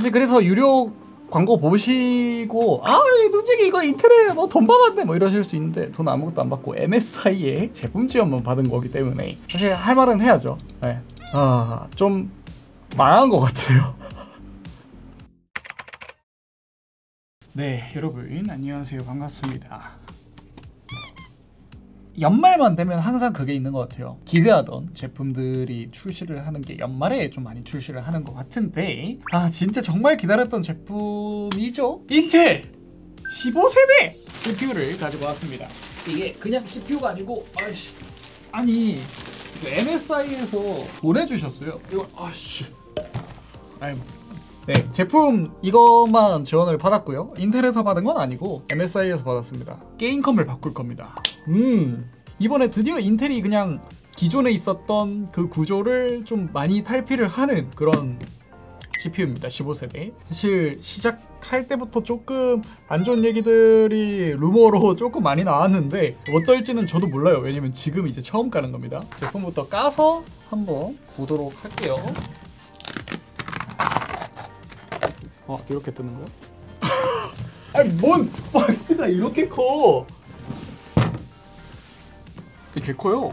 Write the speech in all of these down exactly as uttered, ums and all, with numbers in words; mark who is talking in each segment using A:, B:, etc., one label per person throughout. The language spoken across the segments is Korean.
A: 사실 그래서 유료 광고 보시고 아 솔직히 이거 인텔에 뭐 돈 받았네 뭐 이러실 수 있는데 돈 아무것도 안 받고 엠에스아이에 제품 지원만 받은 거기 때문에 사실 할 말은 해야죠. 네. 아, 좀 망한 것 같아요. 네, 여러분 안녕하세요. 반갑습니다. 연말만 되면 항상 그게 있는 것 같아요. 기대하던 제품들이 출시를 하는 게 연말에 좀 많이 출시를 하는 것 같은데 아 진짜 정말 기다렸던 제품이죠. 인텔 십오 세대 씨피유를 가지고 왔습니다. 이게 그냥 씨피유가 아니고 아이씨 아니 엠에스아이에서 보내주셨어요. 이걸 아씨 아이 네, 제품 이것만 지원을 받았고요. 인텔에서 받은 건 아니고 엠에스아이에서 받았습니다. 게임컴을 바꿀 겁니다. 음, 이번에 드디어 인텔이 그냥 기존에 있었던 그 구조를 좀 많이 탈피를 하는 그런 씨피유입니다. 십오 세대. 사실 시작할 때부터 조금 안 좋은 얘기들이 루머로 조금 많이 나왔는데 어떨지는 저도 몰라요. 왜냐면 지금 이제 처음 까는 겁니다. 제품부터 까서 한번 보도록 할게요. 어, 이렇게 뜨는 거야? 아니 뭔 박스가 이렇게 커? 이게 커요.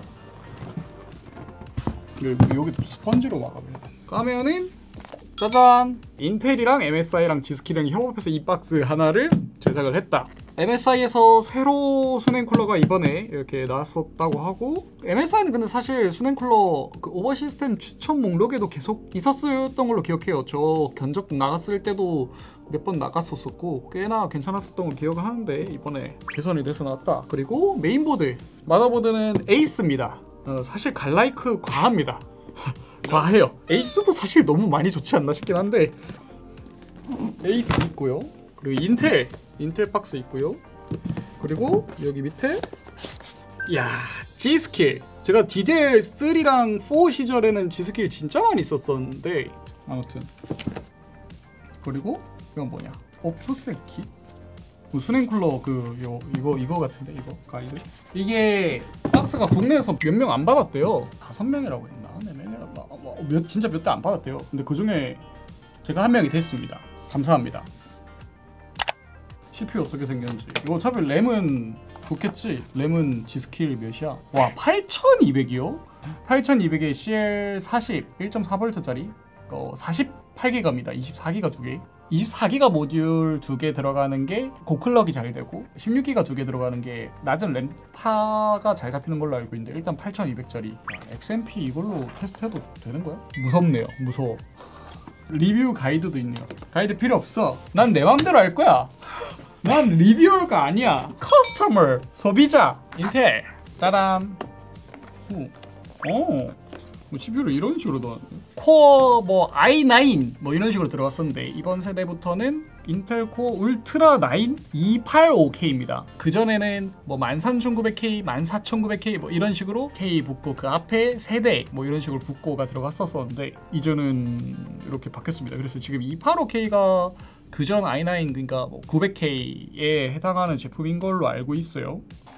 A: 여기, 여기 스펀지로 막아버려. 까면은 짜잔! 인텔이랑 엠에스아이랑 지스키랑 협업해서 이 박스 하나를 제작을 했다. 엠에스아이에서 새로 수냉 쿨러가 이번에 이렇게 나왔었다고 하고 엠에스아이는 근데 사실 수냉 쿨러 그 오버 시스템 추천 목록에도 계속 있었던 걸로 기억해요. 저 견적 나갔을 때도 몇 번 나갔었었고 꽤나 괜찮았었던 걸 기억하는데 이번에 개선이 돼서 나왔다. 그리고 메인보드 마더보드는 에이스입니다. 어, 사실 갈라이크 과합니다. 과해요. 에이스도 사실 너무 많이 좋지 않나 싶긴 한데 에이스 있고요. 그리고 인텔 인텔 박스 있고요. 그리고 여기 밑에 이야 G스킬. 제가 디디엘 쓰리랑 사 시절에는 G스킬 진짜 많이 썼었는데 아무튼 그리고 이건 뭐냐 오프셋 킷? 뭐 수냉 쿨러 그 요, 이거 이거 같은데 이거 가이드. 이게 박스가 국내에서 몇 명 안 받았대요. 다섯 명이라고 했나? 네 명이라고 뭐, 몇 진짜 몇 대 안 받았대요. 근데 그 중에 제가 한 명이 됐습니다. 감사합니다. 씨피유 어떻게 생겼는지. 이거 어차피 램은 좋겠지. 램은 G스킬 몇이야? 와 팔천이백이요? 팔천이백에 씨엘 사십 일 점 사 볼트짜리 어, 사십팔 기가입니다. 이십사 기가 두 개. 이십사 기가 모듈 두 개 들어가는 게 고클럭이 잘 되고 십육 기가 두 개 들어가는 게 낮은 램타가 잘 잡히는 걸로 알고 있는데 일단 팔천이백짜리 엑스엠피 이걸로 테스트해도 되는 거야? 무섭네요. 무서워. 리뷰 가이드도 있네요. 가이드 필요 없어. 난 내 맘대로 할 거야. 난 리뷰어가 아니야. 커스터머, 소비자. 인텔. 따란. 오. 오. 뭐 씨피유를 이런 식으로 넣었네. 코어 뭐 아이 나인 뭐 이런 식으로 들어갔었는데 이번 세대부터는 인텔 코어 울트라 나인 이백팔십오 케이입니다. 그전에는 뭐 만 삼천구백 케이, 만 사천구백 케이 뭐 이런 식으로 K 붙고 그 앞에 세대 뭐 이런 식으로 붙고가 들어갔었었는데 이제는 이렇게 바뀌었습니다. 그래서 지금 이백팔십오 케이가 그전 아이 나인 그러니까 뭐 구백 케이에 해당하는 제품인 걸로 알고 있어요.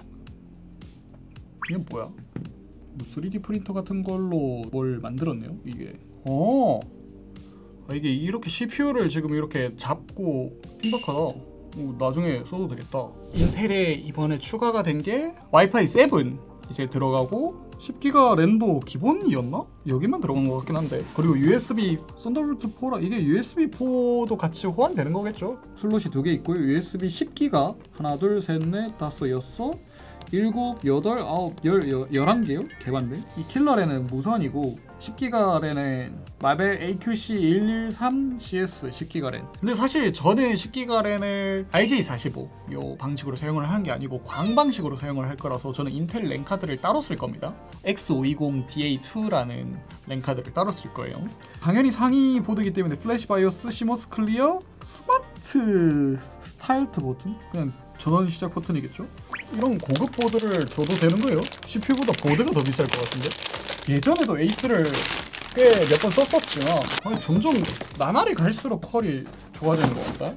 A: 이건 뭐야? 뭐 쓰리디 프린터 같은 걸로 뭘 만들었네요. 이게 어 아, 이게 이렇게 씨피유를 지금 이렇게 잡고 신박하다. 오, 나중에 써도 되겠다. 인텔에 이번에 추가가 된 게 와이파이 칠 이제 들어가고 십 기가 램도 기본이었나? 여기만 들어간 것 같긴 한데 그리고 유에스비 썬더볼트 사라 이게 유에스비 사도 같이 호환되는 거겠죠? 슬롯이 두 개 있고요. 유에스비 십 기가 하나 둘 셋 넷 다섯 여섯 일곱, 여덟, 아홉, 열, 여, 열한 개요? 개반대. 이 킬러랜은 무선이고 십 기가 랜은 마벨 에이큐씨 일일삼 씨에스 십 기가 랜. 근데 사실 저는 십 기가 랜을 알제이 사십오 요 방식으로 사용을 하는 게 아니고 광 방식으로 사용을 할 거라서 저는 인텔 랜 카드를 따로 쓸 겁니다. 엑스 오백이십 디에이 투라는 랜 카드를 따로 쓸 거예요. 당연히 상위 보드이기 때문에 플래시 바이오스, 시모스 클리어, 스마트 스타일트 버튼? 그냥 전원 시작 버튼이겠죠? 이런 고급 보드를 줘도 되는 거예요. 씨피유보다 보드가 더 비쌀 것 같은데? 예전에도 에이스를 꽤 몇 번 썼었지만 아니, 점점 나날이 갈수록 컬이 좋아지는 것 같다.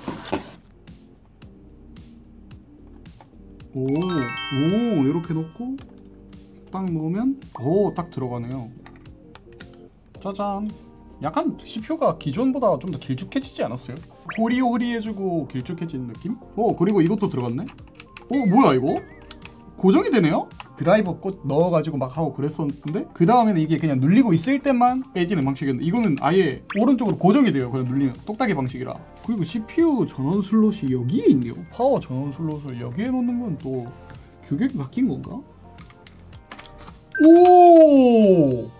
A: 오, 오 이렇게 놓고 딱 놓으면 오 딱 들어가네요. 짜잔. 약간 씨피유가 기존보다 좀 더 길쭉해지지 않았어요? 호리호리해지고 길쭉해진 느낌? 어 그리고 이것도 들어갔네? 어 뭐야 이거? 고정이 되네요? 드라이버 꽂 넣어가지고 막 하고 그랬었는데 그 다음에는 이게 그냥 눌리고 있을 때만 빼지는 방식이었는데 이거는 아예 오른쪽으로 고정이 돼요. 그냥 눌리면 똑딱이 방식이라. 그리고 씨피유 전원 슬롯이 여기에 있네요. 파워 전원 슬롯을 여기에 놓는 건 또 규격이 바뀐 건가? 오!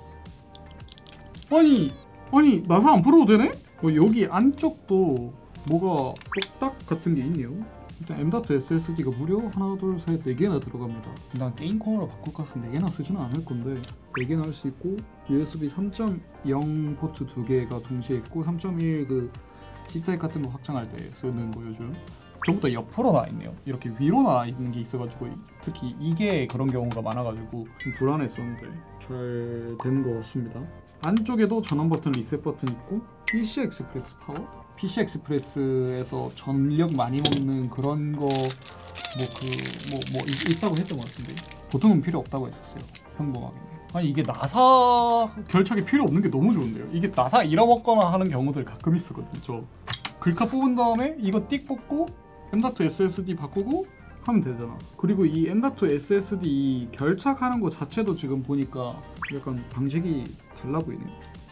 A: 아니 아니 나사 안 풀어도 되네? 어, 여기 안쪽도 뭐가 똑딱 같은 게 있네요. 일단 엠 닷 에스에스디가 무려 하나 둘 셋 네 개나 들어갑니다. 난 게임 컴으로 바꿀 것 같으면 네 개나 쓰지는 않을 건데 네 개나 할 수 있고 유에스비 삼 점 영 포트 두 개가 동시에 있고 삼 점 일 그 C타입 같은 거 확장할 때 쓰는 거 요즘 전부 다 옆으로 나와 있네요. 이렇게 위로 나와 있는 게 있어가지고 특히 이게 그런 경우가 많아가지고 좀 불안했었는데 잘 된 것 같습니다. 안쪽에도 전원 버튼, 리셋 버튼 있고 피씨 익스프레스 파워? 피씨 익스프레스에서 전력 많이 먹는 그런 거 뭐 그 뭐 뭐 있다고 했던 것 같은데 보통은 필요 없다고 했었어요. 평범하게. 아니 이게 나사 결착이 필요 없는 게 너무 좋은데요. 이게 나사 잃어먹거나 하는 경우들 가끔 있었거든요. 저 글카 뽑은 다음에 이거 띡 뽑고 엠 닷 에스에스디 바꾸고 하면 되잖아. 그리고 이 엠 닷 에스에스디 결착하는 거 자체도 지금 보니까 약간 방식이 달라 보이네요.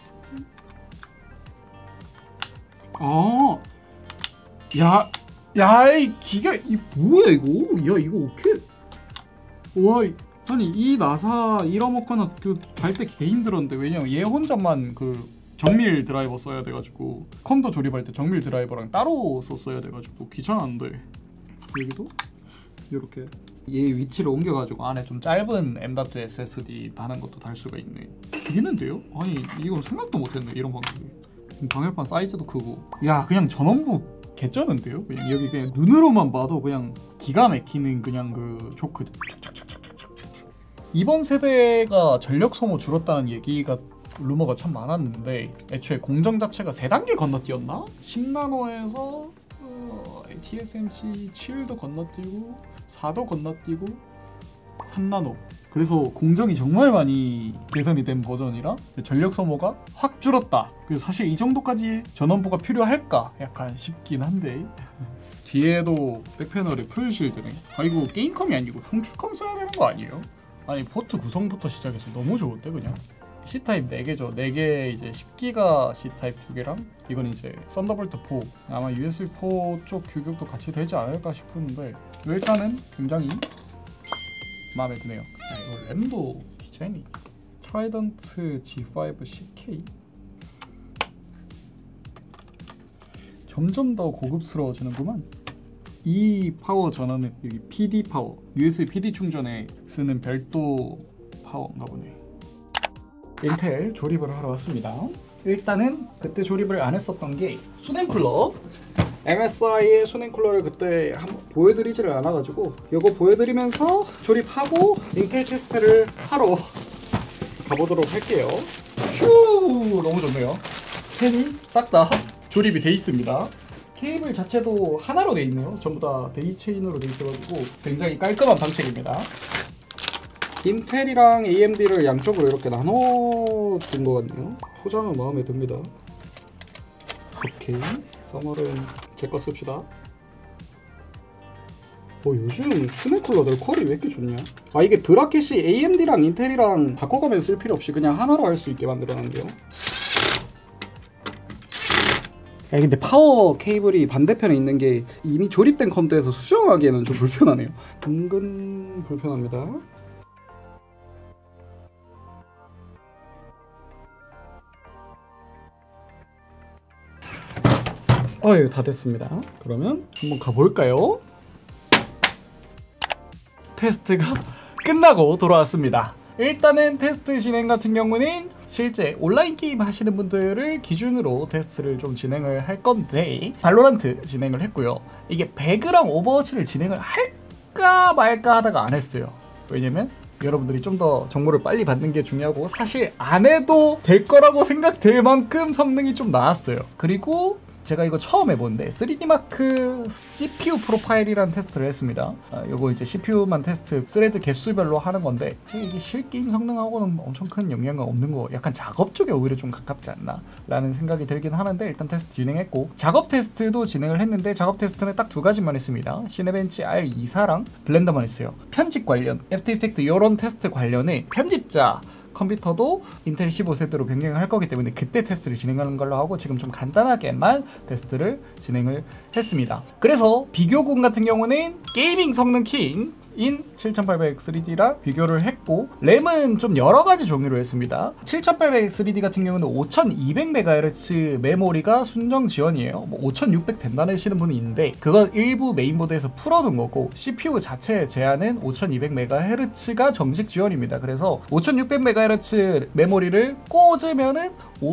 A: 아, 야, 야, 이 기가 이 뭐야 이거? 야 이거 오케이. 와, 아니 이 나사 잃어먹거나 그 달 때 개 힘들었는데 왜냐면 얘 혼자만 그 정밀 드라이버 써야 돼가지고 컴도 조립할 때 정밀 드라이버랑 따로 썼어야 돼가지고 귀찮았는데 여기도 이렇게 얘 위치를 옮겨가지고 안에 좀 짧은 엠 닷 에스에스디 다는 것도 달 수가 있네. 죽이는데요? 아니 이건 생각도 못했네 이런 방식이. 방열판 사이즈도 크고 야 그냥 전원부 개쩌는데요? 그냥 여기 그냥 눈으로만 봐도 그냥 기가 막히는 그냥 그 초크. 이번 세대가 전력 소모 줄었다는 얘기가 루머가 참 많았는데 애초에 공정 자체가 세 단계 건너뛰었나? 십 나노에서 어, 티 에스 엠 씨 칠도 건너뛰고 사도 건너뛰고 삼 나노. 그래서 공정이 정말 많이 개선이 된 버전이라 전력 소모가 확 줄었다. 그래서 사실 이 정도까지 전원부가 필요할까 약간 싶긴 한데 뒤에도 백패널이 풀실드네. 아 이거 게임컴이 아니고 송출컴 써야 되는 거 아니에요? 아니 포트 구성부터 시작해서 너무 좋은데 그냥 C타입 네 개죠. 네 개 이제 십 기가 C타입 두 개랑 이건 이제 썬더볼트 사 아마 유에스비 사 쪽 규격도 같이 되지 않을까 싶었는데 일단은 굉장히 마음에 드네요. 아, 이거 램도 디자인이 트라이던트 지 파이브 씨 케이 점점 더 고급스러워지는구만. 이 파워 전원은 여기 피디 파워, 유에스비 피디 충전에 쓰는 별도 파워인가 보네. 인텔 조립을 하러 왔습니다. 일단은 그때 조립을 안 했었던 게 수냉쿨러. 엠에스아이의 수냉쿨러를 그때 한번 보여드리지를 않아가지고 이거 보여드리면서 조립하고 인텔 테스트를 하러 가보도록 할게요. 휴 너무 좋네요. 팬이 싹 다 조립이 돼 있습니다. 케이블 자체도 하나로 돼 있네요. 전부 다 데이체인으로 돼 있어가지고 굉장히 깔끔한 방식입니다. 인텔이랑 에이엠디를 양쪽으로 이렇게 나눠준 것 같네요. 포장은 마음에 듭니다. 오케이, 써머는 제 거 씁시다. 어, 요즘 수냉쿨러들 퀄이 왜 이렇게 좋냐? 아 이게 브라켓이 에이엠디랑 인텔이랑 바꿔가면 쓸 필요 없이 그냥 하나로 할 수 있게 만들어놨는데요. 야, 근데 파워 케이블이 반대편에 있는 게 이미 조립된 컴퓨터에서 수정하기에는 좀 불편하네요. 은근 불편합니다. 어휴 다 됐습니다. 그러면 한번 가볼까요? 테스트가 끝나고 돌아왔습니다. 일단은 테스트 진행 같은 경우는 실제 온라인 게임 하시는 분들을 기준으로 테스트를 좀 진행을 할 건데 발로란트 진행을 했고요. 이게 배그랑 오버워치를 진행을 할까 말까 하다가 안 했어요. 왜냐면 여러분들이 좀 더 정보를 빨리 받는 게 중요하고 사실 안 해도 될 거라고 생각될 만큼 성능이 좀 나았어요. 그리고 제가 이거 처음 해보는데 쓰리디마크 씨피유 프로파일이라는 테스트를 했습니다. 아, 이거 이제 씨피유만 테스트 스레드 개수별로 하는 건데 이게 실게임 성능하고는 엄청 큰 영향은 없는 거, 약간 작업 쪽에 오히려 좀 가깝지 않나 라는 생각이 들긴 하는데 일단 테스트 진행했고, 작업 테스트도 진행을 했는데 작업 테스트는 딱 두 가지만 했습니다. 시네벤치 알 이십사랑 블렌더만 했어요. 편집 관련, 애프터 이펙트 이런 테스트 관련에 편집자 컴퓨터도 인텔 십오 세대로 변경을 할 거기 때문에 그때 테스트를 진행하는 걸로 하고 지금 좀 간단하게만 테스트를 진행을 했습니다. 그래서 비교군 같은 경우는 게이밍 성능 킹 인 칠천팔백 쓰리디랑 비교를 했고, 램은 좀 여러가지 종류로 했습니다. 칠천팔백 쓰리디 같은 경우는 오천이백 메가헤르츠 메모리가 순정 지원이에요. 뭐 오천육백 된다는 하시는 분이 있는데 그건 일부 메인보드에서 풀어둔 거고, 씨피유 자체 제한은 오천이백 메가헤르츠가 정식 지원입니다. 그래서 오천육백 메가헤르츠 메모리를 꽂으면은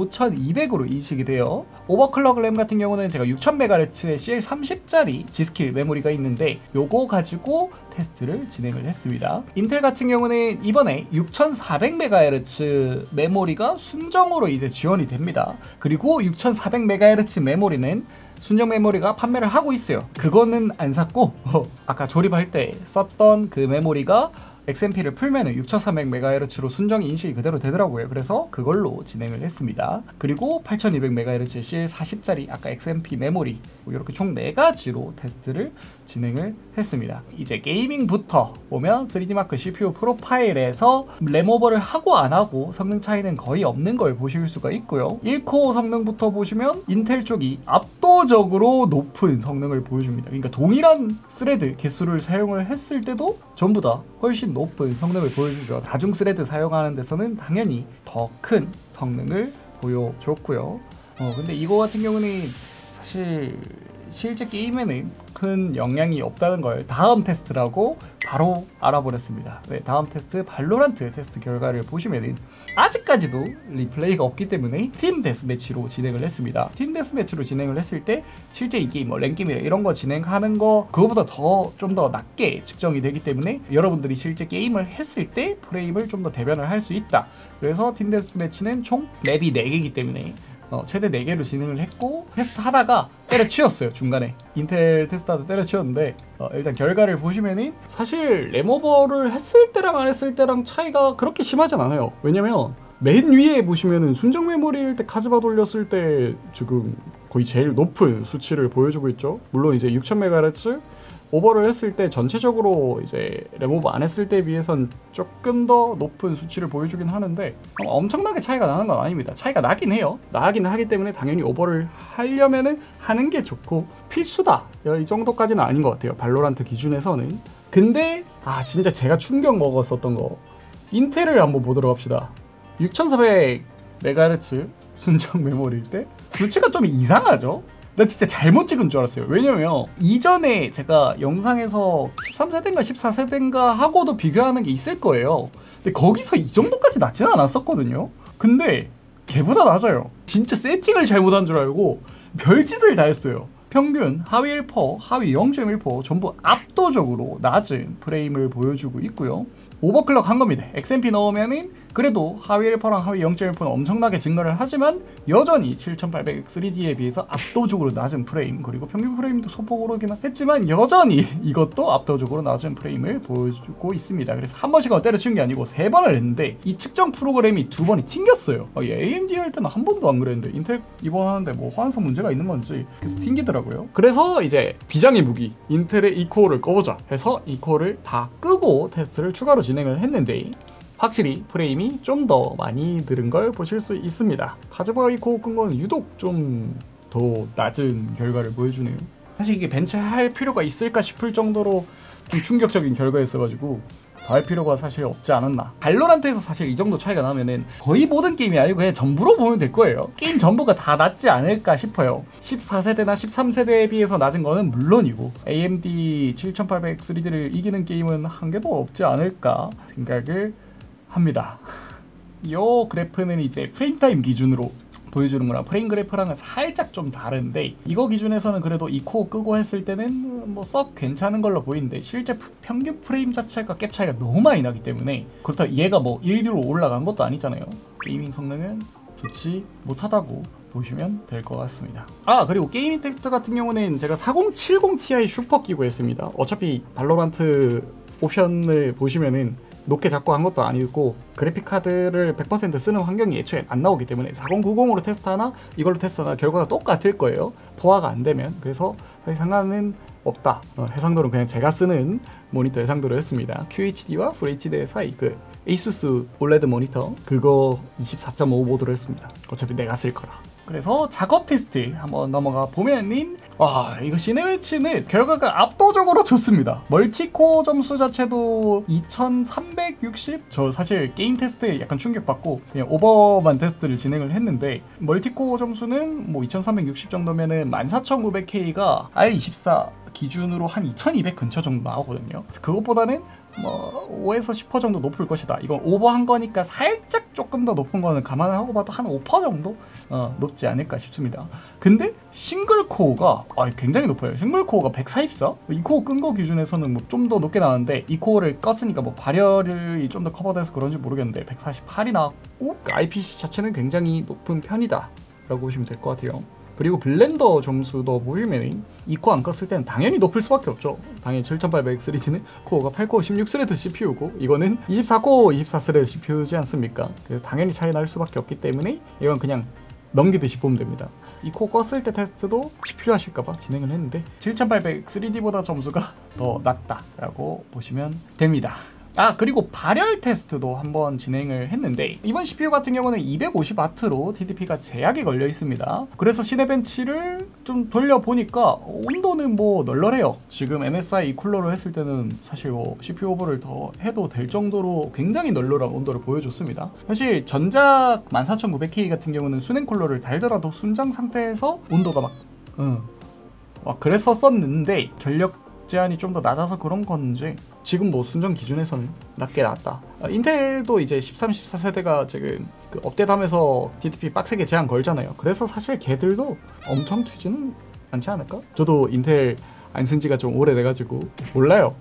A: 오천이백으로 인식이 돼요. 오버클럭 램 같은 경우는 제가 육천 메가헤르츠의 씨엘 삼십짜리 G스킬 메모리가 있는데 요거 가지고 테스트를 진행을 했습니다. 인텔 같은 경우는 이번에 육천사백 메가헤르츠 메모리가 순정으로 이제 지원이 됩니다. 그리고 육천사백 메가헤르츠 메모리는 순정 메모리가 판매를 하고 있어요. 그거는 안 샀고 아까 조립할 때 썼던 그 메모리가 엑스엠피를 풀면은 육천사백 메가헤르츠로 순정 인식이 그대로 되더라고요. 그래서 그걸로 진행을 했습니다. 그리고 팔천이백 메가헤르츠 씨엘 사십짜리 아까 엑스엠피 메모리 이렇게 총 네 가지로 테스트를 진행을 했습니다. 이제 게이밍부터 보면 쓰리디마크 씨피유 프로파일에서 램오버를 하고 안 하고 성능 차이는 거의 없는 걸 보실 수가 있고요. 일 코어 성능부터 보시면 인텔 쪽이 압도적으로 높은 성능을 보여줍니다. 그러니까 동일한 스레드 개수를 사용을 했을 때도 전부 다 훨씬 높은 성능을 보여주죠. 다중 스레드 사용하는 데서는 당연히 더 큰 성능을 보여줬고요. 어, 근데 이거 같은 경우는 사실 실제 게임에는 큰 영향이 없다는 걸 다음 테스트라고 바로 알아버렸습니다. 네, 다음 테스트 발로란트 테스트 결과를 보시면은 아직까지도 리플레이가 없기 때문에 팀 데스매치로 진행을 했습니다. 팀 데스매치로 진행을 했을 때 실제 이 게임 뭐 랭게임이나 이런 거 진행하는 거 그거보다 더 좀 더 낮게 측정이 되기 때문에 여러분들이 실제 게임을 했을 때 프레임을 좀 더 대변을 할 수 있다. 그래서 팀 데스매치는 총 맵이 네 개이기 때문에 어, 최대 네 개로 진행을 했고, 테스트 하다가 때려치웠어요. 중간에 인텔 테스트하다 때려치웠는데 어, 일단 결과를 보시면은 사실 램오버를 했을 때랑 안 했을 때랑 차이가 그렇게 심하진 않아요. 왜냐면 맨 위에 보시면은 순정 메모리일 때 카즈바 돌렸을 때 지금 거의 제일 높은 수치를 보여주고 있죠. 물론 이제 육천 메가헤르츠 오버를 했을 때 전체적으로 이제 램오버 안 했을 때에 비해선 조금 더 높은 수치를 보여주긴 하는데 엄청나게 차이가 나는 건 아닙니다. 차이가 나긴 해요. 나긴 하기 때문에 당연히 오버를 하려면은 하는 게 좋고 필수다 이 정도까지는 아닌 것 같아요. 발로란트 기준에서는. 근데 아 진짜 제가 충격 먹었었던 거 인텔을 한번 보도록 합시다. 육천사백 메가헤르츠 순정 메모리일 때 수치가 좀 이상하죠? 나 진짜 잘못 찍은 줄 알았어요. 왜냐면 이전에 제가 영상에서 십삼 세대인가 십사 세대인가 하고도 비교하는 게 있을 거예요. 근데 거기서 이 정도까지 낮지는 않았었거든요. 근데 걔보다 낮아요. 진짜 세팅을 잘못한 줄 알고 별짓을 다 했어요. 평균 하위 일 퍼센트, 하위 영 점 일 퍼센트 전부 압도적으로 낮은 프레임을 보여주고 있고요. 오버클럭 한 겁니다. 엑스엠피 넣으면은 그래도 하위 일 퍼센트랑 하위 영 점 일 퍼센트 엄청나게 증가를 하지만 여전히 칠천팔백 쓰리디에 비해서 압도적으로 낮은 프레임, 그리고 평균 프레임도 소폭 오르긴 했지만 여전히 이것도 압도적으로 낮은 프레임을 보여주고 있습니다. 그래서 한 번씩 때려치운 게 아니고 세 번을 했는데 이 측정 프로그램이 두 번이 튕겼어요. 아, 에이엠디 할 때는 한 번도 안 그랬는데 인텔 이번 하는데 뭐 호환성 문제가 있는 건지 계속 튕기더라고요. 그래서 이제 비장의 무기 인텔의 이 코어를 꺼보자 해서 이 코어를 다 끄고 테스트를 추가로 진행을 했는데 확실히 프레임이 좀 더 많이 늘은 걸 보실 수 있습니다. 카즈바 이 코어 끈 건 유독 좀 더 낮은 결과를 보여주네요. 사실 이게 벤치할 필요가 있을까 싶을 정도로 좀 충격적인 결과였어가지고 더 할 필요가 사실 없지 않았나. 발로란트에서 사실 이 정도 차이가 나면은 거의 모든 게임이 아니고 그냥 전부로 보면 될 거예요. 게임 전부가 다 낮지 않을까 싶어요. 십사 세대나 십삼 세대에 비해서 낮은 거는 물론이고 에이엠디 칠천팔백 쓰리디를 이기는 게임은 한 개도 없지 않을까 생각을 합니다. 이 그래프는 이제 프레임 타임 기준으로 보여주는 거랑 프레임 그래프랑은 살짝 좀 다른데 이거 기준에서는 그래도 이 코어 끄고 했을 때는 뭐 썩 괜찮은 걸로 보이는데 실제 평균 프레임 자체가 갭 차이가 너무 많이 나기 때문에 그렇다고 얘가 뭐 일, 이로 올라간 것도 아니잖아요. 게이밍 성능은 좋지 못하다고 보시면 될 것 같습니다. 아 그리고 게이밍 테스트 같은 경우는 제가 사공칠공 티아이 슈퍼 끼고 했습니다. 어차피 발로란트 옵션을 보시면은 높게 잡고 한 것도 아니고 그래픽 카드를 백 퍼센트 쓰는 환경이 애초에 안 나오기 때문에 사공구공으로 테스트하나 이걸로 테스트하나 결과가 똑같을 거예요. 포화가 안 되면. 그래서 사실 상관은 없다. 어, 해상도는 그냥 제가 쓰는 모니터 해상도로 했습니다. 큐에이치디와 FHD 사이 그 에이수스 올레드 모니터 그거 이십사 점 오보드로 했습니다. 어차피 내가 쓸 거라. 그래서 작업 테스트 한번 넘어가 보면은 와 이거 시네매치는 결과가 압도적으로 좋습니다. 멀티코어 점수 자체도 이천삼백육십 저 사실 게임 테스트에 약간 충격받고 그냥 오버만 테스트를 진행을 했는데 멀티코어 점수는 뭐 이천삼백육십 정도면은 만 사천구백 케이가 알 이십사 기준으로 한 이천이백 근처 정도 나오거든요. 그것보다는 뭐 오에서 십 퍼센트 정도 높을 것이다. 이건 오버한 거니까 살짝 조금 더 높은 거는 감안을 하고 봐도 한 오 퍼센트 정도 어, 높지 않을까 싶습니다. 근데 싱글 코어가 아, 굉장히 높아요. 싱글 코어가 백사십사? 이 코어 끈 거 기준에서는 뭐 좀 더 높게 나왔는데 이 코어를 껐으니까 뭐 발열이 좀 더 커버돼서 그런지 모르겠는데 백사십팔이 나왔고 아이피씨 자체는 굉장히 높은 편이다 라고 보시면 될 것 같아요. 그리고 블렌더 점수도 보시면 이 코어 안 껐을 때는 당연히 높을 수밖에 없죠. 당연히 칠천팔백 쓰리디는 코어가 팔 코어 십육 스레드 씨피유고 이거는 이십사 코어 이십사 스레드 씨피유지 않습니까? 그래서 당연히 차이 날 수밖에 없기 때문에 이건 그냥 넘기듯이 보면 됩니다. 이 코어 껐을 때 테스트도 혹시 필요하실까봐 진행을 했는데 칠천팔백 쓰리디보다 점수가 더 낮다라고 보시면 됩니다. 아 그리고 발열 테스트도 한번 진행을 했는데 이번 씨피유 같은 경우는 이백오십 와트로 티디피가 제약이 걸려 있습니다. 그래서 시네벤치를 좀 돌려보니까 온도는 뭐 널널해요. 지금 엠에스아이 쿨러로 했을 때는 사실 뭐 씨피유 오버를 더 해도 될 정도로 굉장히 널널한 온도를 보여줬습니다. 사실 전작 만 사천구백 케이 같은 경우는 순행 쿨러를 달더라도 순장 상태에서 온도가 막 응, 막 그랬었었는데 전력 제한이 좀 더 낮아서 그런 건지 지금 뭐 순정 기준에서는 낮게 나왔다. 아, 인텔도 이제 십삼, 십사 세대가 지금 그 업데이트하면서 티디피 빡세게 제한 걸잖아요. 그래서 사실 걔들도 엄청 튀지는 않지 않을까? 저도 인텔 안 쓴 지가 좀 오래돼가지고 몰라요.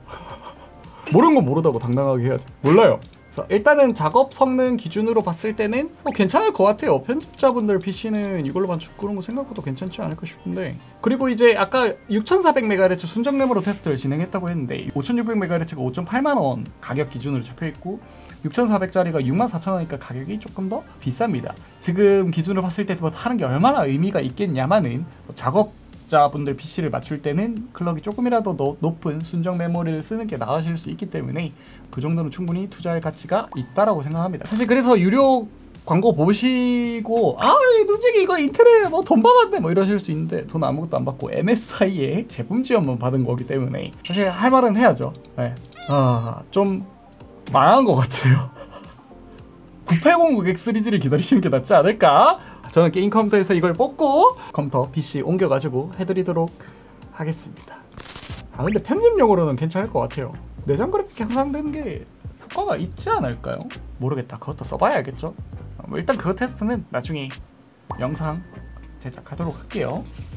A: 모르는 건 모르다고 당당하게 해야지. 몰라요. 그래서 일단은 작업 성능 기준으로 봤을 때는 뭐 괜찮을 것 같아요. 편집자분들 피씨는 이걸로만 축구는 거 생각보다 괜찮지 않을까 싶은데 그리고 이제 아까 육천사백 메가헤르츠 순정 램으로 테스트를 진행했다고 했는데 오천육백 메가헤르츠가 오점팔만 원 가격 기준으로 잡혀있고 육천사백짜리가 육만 사천 원이니까 가격이 조금 더 비쌉니다. 지금 기준으로 봤을 때 뭐 타는 게 얼마나 의미가 있겠냐마는 뭐 작업 자분들 피씨를 맞출 때는 클럭이 조금이라도 더 높은 순정 메모리를 쓰는 게 나으실 수 있기 때문에 그 정도는 충분히 투자할 가치가 있다라고 생각합니다. 사실 그래서 유료 광고 보시고 아 솔직히 이거 인텔에 뭐 돈 받았네 뭐 이러실 수 있는데 돈 아무것도 안 받고 엠에스아이에 제품 지원만 받은 거기 때문에 사실 할 말은 해야죠. 네. 아좀 망한 것 같아요. 구팔공구 엑스 쓰리디를 기다리시는 게 낫지 않을까? 저는 게임 컴퓨터에서 이걸 뽑고 컴퓨터 피씨 옮겨가지고 해드리도록 하겠습니다. 아 근데 편집용으로는 괜찮을 것 같아요. 내장 그래픽 향상된 게 효과가 있지 않을까요? 모르겠다. 그것도 써봐야 알겠죠? 뭐 일단 그거 테스트는 나중에 영상 제작하도록 할게요.